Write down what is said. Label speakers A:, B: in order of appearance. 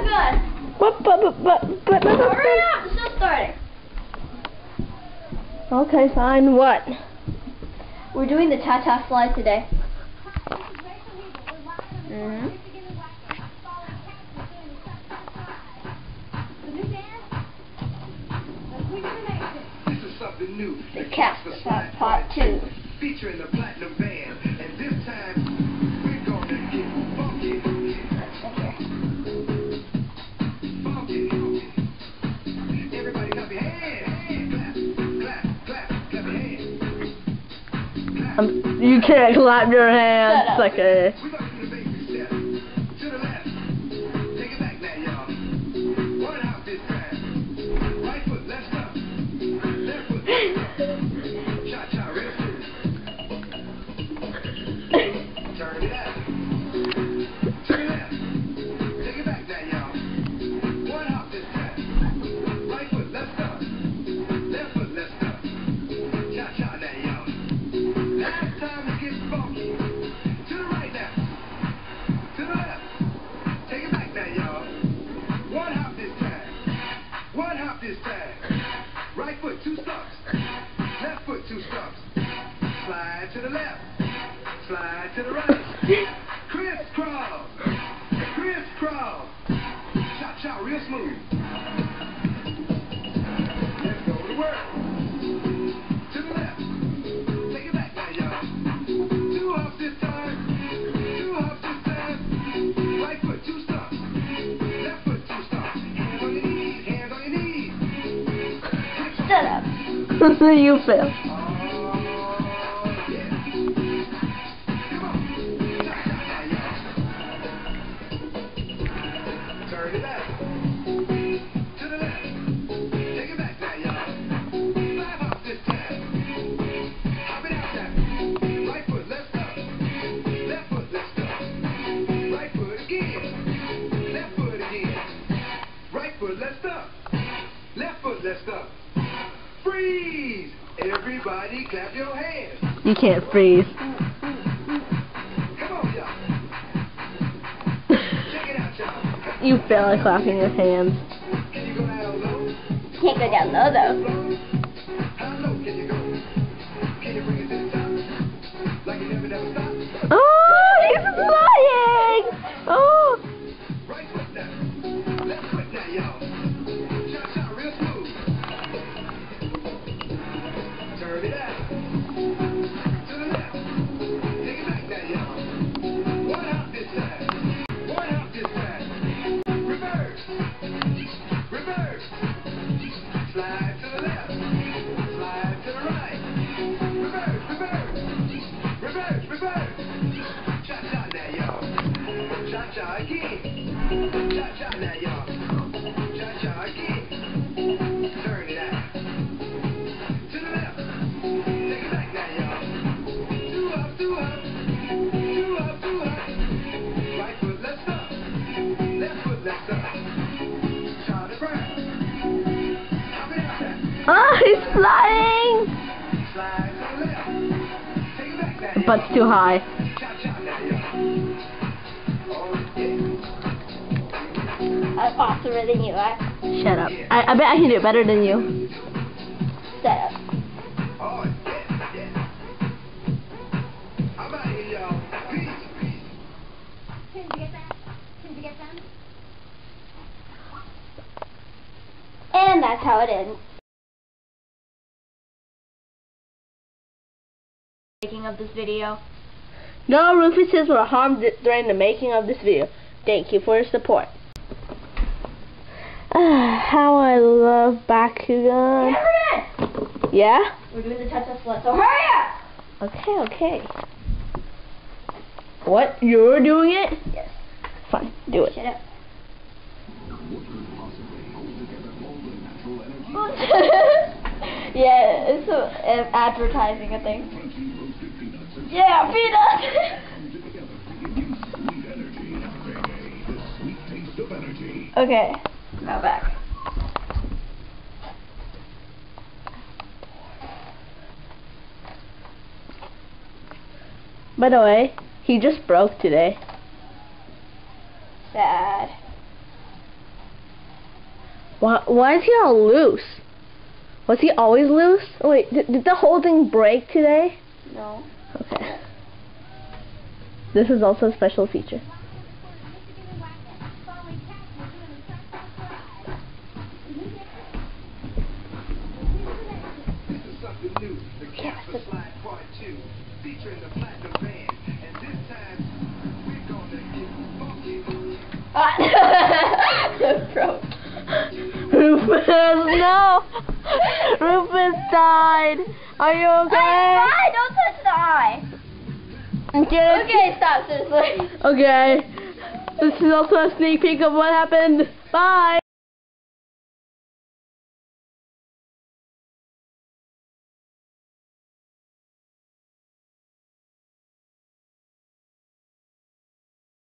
A: good. Hurry up, it's still starting.
B: Okay, fine. What?
A: We're doing the cha-cha slide today.
C: This is something new.
A: The Casper Part 2.
C: Featuring the platinum band, and this time we're gonna get funky. Funky. Everybody clap your hands. Clap your hands.
B: You can't clap your hands. Okay.
C: We're gonna do the basic step. To the left. Take it back now, y'all. One hop this time. Right foot, left up. Left foot, left up. Cha-cha, real smooth. Turn it out. To the left. Take it back now, y'all. One hop this time. Right foot, left up. Left foot, left up. Cha-cha now, y'all. Last time we get funky. To the right now. To the left. Take it back now, y'all. One hop this time. One hop this time. Right foot, 2 stumps. Left foot, 2 stumps. Slide to the left. Slide to the right. Crisscross. Crisscross. Cha-cha, real smooth. Let's go to work. To the left. Take it back now, y'all. 2 hops this time. 2 hops this time. Right foot, 2 stumps. Left foot, 2 stumps. Hands on your knees. Hands on your knees.
A: Shut up.
B: You fail.
C: Oh, yeah. Come on. Cha-cha now, y'all. Turn it out. To the left. Take it back now, y'all. 5 hops this time. Hop it out now. Right foot, left up. Left foot, left up. Right foot again. Left foot again. Right foot, left up. Left foot, left up. Freeze! Everybody clap your hands.
B: You can't freeze.
C: Come on, y'all. Check it out, y'all.
B: You fail at clapping your hands.
C: Can you go down low?
A: Can't go down low though.
C: How low can you go? Can you bring it to the top? Like you never stopped?
B: Oh, he's flying! Oh.
C: Right foot now. Left foot now, y'all. Cha-cha, real smooth. Turn it out. To the left. Take it back now, y'all. One hop this time. One hop this time. Reverse. Reverse. Slide to the left. Slide to the right. Reverse, reverse. Reverse, reverse. Cha-cha now, y'all. Cha-cha again. Cha-cha now, y'all. Cha-cha again. Turn it out. To the left. Take it back now, y'all. 2 hops, 2 hops. 2 hops, 2 hops. Right foot, left up. Left foot, left up. Charlie Brown. Hop it out now.
B: Oh, he's flying!
C: Slide to the left. Take it back now,
B: The butt's too high.
C: Cha-cha now, y'all. Oh, yeah.
A: I'm faster than you, right?
B: Shut up. I bet I can do it better than you.
A: Shut up.
C: Oh, yeah. I'm out of here, y'all. Peace.
A: Can you get that? Can you get that? And that's how it ends. Making of this video.
B: No Rufuses were harmed during the making of this video. Thank you for your support. How I love Bakugan.
A: Cameron!
B: Yeah?
A: We're doing the cha-cha slide, so hurry up!
B: Okay. What? You're doing it?
A: Yes.
B: Fine, do it.
A: Shut up. Yeah, it's advertising, I think. Yeah, peanuts! Okay, now back.
B: By the way, he just broke today.
A: Sad.
B: Why is he all loose? Was he always loose? Oh, wait, did the whole thing break today?
A: No.
B: Okay. This is also a special feature.
C: This is something new. The Casper Slide Part 2, featuring the Platinum Band. And this time, we're gonna get funky.
A: Bro.
B: Rufus, no! Rufus died! Are you okay?
A: Eye, don't touch the eye. Okay, stop, seriously.
B: Okay. This is also a sneak peek of what happened. Bye!